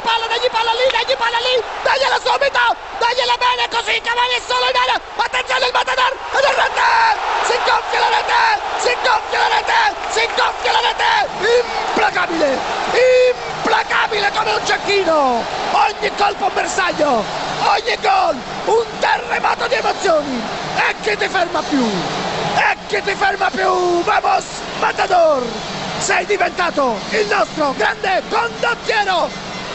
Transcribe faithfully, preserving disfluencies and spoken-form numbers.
palla, dagli palla lì, dagli palla lì, dagliela subito, dagliela bene così, Cavani è solo in area, attenzione il Matador, ed è rete, si gonfia la rete, si gonfia la rete, si gonfia la rete, implacabile, implacabile come un cecchino, ogni colpo un bersaglio, ogni gol, un terremoto di emozioni, e chi ti ferma più, e chi ti ferma più, vamos Matador! Sei diventato il nostro grande condottiero